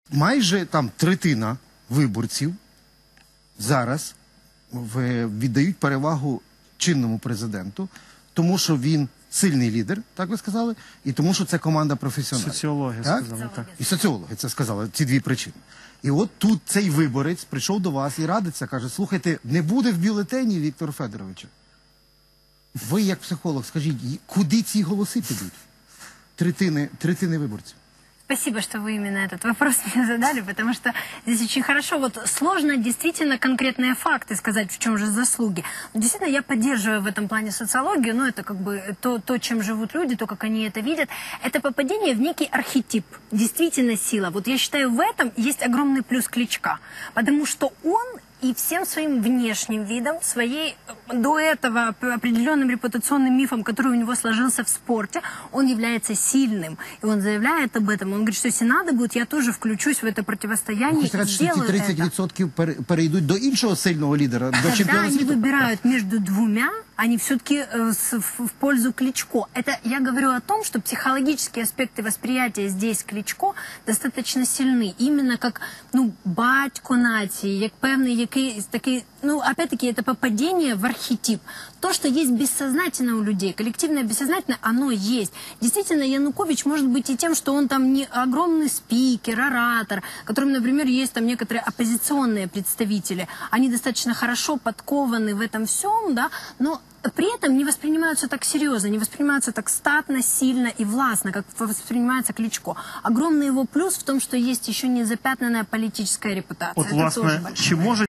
майже там третина виборців зараз віддають перевагу чинному президенту, тому що він сильний лідер, так ви сказали, і тому що це команда професіоналів. Соціологи сказали, так. І соціологи це сказали, ці дві причини. І от тут цей виборець прийшов до вас і радиться, каже, слухайте, не буде в бюлетені Віктора Федоровича. Ви, як психолог, скажіть, куди ці голоси підуть? Третини виборців. Спасибо, что вы именно этот вопрос мне задали, потому что здесь очень хорошо. Вот сложно действительно конкретные факты сказать, в чем же заслуги. Но действительно, я поддерживаю в этом плане социологию, но это как бы то, чем живут люди, то, как они это видят. Это попадение в некий архетип, действительно сила. Вот я считаю, в этом есть огромный плюс Кличко, потому что он и всем своим внешним видом, своей до этого определенным репутационным мифом, который у него сложился в спорте, он является сильным. И он заявляет об этом. Он говорит, что если надо будет, я тоже включусь в это противостояние и сделаю это. Ці 30% перейдуть до іншого сильного лідера, до чемпіона світу? Когда они выбирают между двумя, они все-таки в пользу Кличко. Это я говорю о том, что психологические аспекты восприятия здесь Кличко достаточно сильны. Именно как, батько нації, як певний якийсь такий, опять-таки, это попадение в архетип. То, что есть бессознательно у людей, коллективное бессознательное, оно есть. Действительно, Янукович может быть и тем, что он там не огромный спикер, оратор, которым, например, есть там некоторые оппозиционные представители. Они достаточно хорошо подкованы в этом всем, да, но при этом не воспринимаются так серьезно, не воспринимаются так статно, сильно и властно, как воспринимается Кличко. Огромный его плюс в том, что есть еще не запятнанная политическая репутация. От, власне, чи може